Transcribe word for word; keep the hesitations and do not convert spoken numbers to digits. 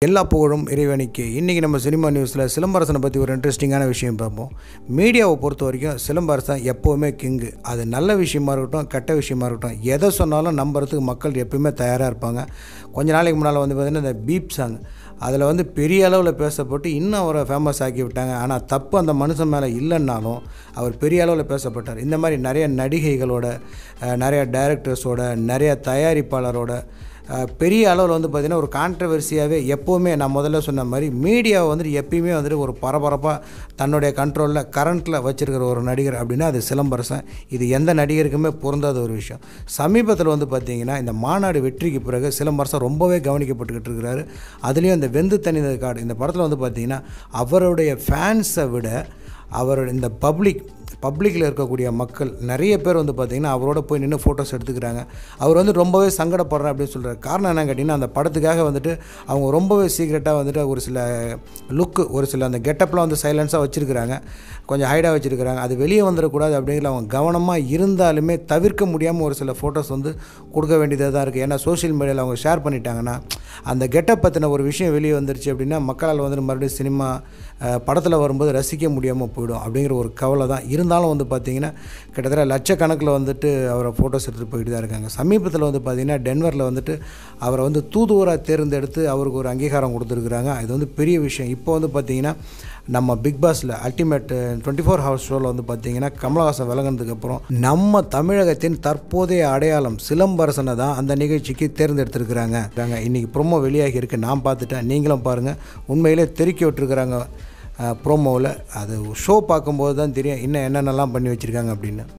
எல்லா புகழும் இறைவனுக்கு. இன்றைக்கி நம்ம சினிமா நியூஸில் சிலம்பரசனை பற்றி ஒரு இன்ட்ரெஸ்டிங்கான விஷயம் பார்ப்போம். மீடியாவை பொறுத்த வரைக்கும் சிலம்பரசன் எப்போவுமே கிங்கு. அது நல்ல விஷயமா இருக்கட்டும், கெட்ட விஷயமா இருக்கட்டும், எதை சொன்னாலும் நம்புறதுக்கு மக்கள் எப்பயுமே தயாராக இருப்பாங்க. கொஞ்ச நாளைக்கு முன்னால் வந்து பார்த்திங்கன்னா இந்த பீப் சாங் அதில் வந்து பெரிய அளவில் பேசப்பட்டு இன்னும் அவரை ஃபேமஸ் ஆக்கி விட்டாங்க. ஆனால் தப்பு அந்த மனுஷன் மேலே இல்லைன்னாலும் அவர் பெரிய அளவில் பேசப்பட்டார். இந்த மாதிரி நிறைய நடிகைகளோட, நிறைய டைரக்டர்ஸோட, நிறைய தயாரிப்பாளரோட பெரிய அளவில் வந்து பார்த்திங்கன்னா ஒரு கான்ட்ரவர்சியாகவே எப்போவுமே நான் முதல்ல சொன்ன மாதிரி மீடியாவை வந்துட்டு எப்பயுமே வந்துட்டு ஒரு பரபரப்பாக தன்னுடைய கண்ட்ரோலில் கரண்ட்டில் வச்சுருக்கிற ஒரு நடிகர் அப்படின்னா அது சிலம்பரசன். இது எந்த நடிகருக்குமே பொருந்தாத ஒரு விஷயம். சமீபத்தில் வந்து பார்த்திங்கன்னா இந்த மாநாடு வெற்றிக்கு பிறகு சிலம்பரசன் ரொம்பவே கவனிக்கப்பட்டுக்கிட்டு இருக்கிறாரு. அதுலேயும் இந்த வெந்து தனிந்த காடு இந்த படத்தில் வந்து பார்த்திங்கன்னா அவருடைய ஃபேன்ஸை விட அவருடைய இந்த பப்ளிக் பப்ளிக்கில் இருக்கக்கூடிய மக்கள் நிறைய பேர் வந்து பார்த்திங்கன்னா அவரோட போய் நின்று ஃபோட்டோஸ் எடுத்துக்கிறாங்க. அவர் வந்து ரொம்பவே சங்கடப்படுறேன் அப்படின்னு சொல்கிறார். காரணம் என்னன்னு கேட்டிங்கன்னா அந்த படத்துக்காக வந்துட்டு அவங்க ரொம்பவே சீக்ரெட்டாக வந்துட்டு ஒரு சில லுக்கு, ஒரு சில அந்த கெட்டப்லாம் வந்து சைலன்ஸாக வச்சுருக்கிறாங்க, கொஞ்சம் ஹைடாக வச்சுருக்கிறாங்க. அது வெளியே வந்துடக்கூடாது அப்படிங்கிற அவங்க கவனமாக இருந்தாலுமே தவிர்க்க முடியாமல் ஒரு சில ஃபோட்டோஸ் வந்து கொடுக்க வேண்டியதாக தான் இருக்குது. ஏன்னா சோஷியல் மீடியாவில் அவங்க ஷேர் பண்ணிட்டாங்கன்னா அந்த கெட்டப் பற்றின ஒரு விஷயம் வெளியே வந்துருச்சு அப்படின்னா மக்களால் வந்து மறுபடியும் சினிமா படத்தில் வரும்போது ரசிக்க முடியாமல் போயிடும் அப்படிங்கிற ஒரு கவலை தான். இருந்தாலும் வந்து பார்த்திங்கன்னா கிட்டத்தட்ட லட்சக்கணக்கில் வந்துட்டு அவரை ஃபோட்டோஸ் எடுத்துகிட்டு போயிட்டு தான் இருக்காங்க. சமீபத்தில் வந்து பார்த்திங்கன்னா டென்வரில் வந்துட்டு அவரை வந்து தூதுவராக தேர்ந்தெடுத்து அவருக்கு ஒரு அங்கீகாரம் கொடுத்துருக்குறாங்க. இது வந்து பெரிய விஷயம். இப்போ வந்து பார்த்திங்கன்னா நம்ம பிக் பாஸில் அல்டிமேட் டுவெண்ட்டி ஃபோர் ஹவர்ஸ் ஷோவில் வந்து பார்த்திங்கன்னா கமலஹாசன் விலகினதுக்கப்புறம் நம்ம தமிழகத்தின் தற்போதைய அடையாளம் சிலம்பரசனை தான் அந்த நிகழ்ச்சிக்கு தேர்ந்தெடுத்திருக்கிறாங்க. இன்றைக்கி ப்ரோமோ வெளியாகி இருக்குது, நான் பார்த்துட்டேன், நீங்களும் பாருங்கள். உண்மையிலே தெருக்கி விட்டுருக்குறாங்க ப்ரோமோவில். அது ஷோ பார்க்கும்போது தான் தெரியும் இன்னும் என்னென்னலாம் பண்ணி வச்சுருக்காங்க அப்படின்னு.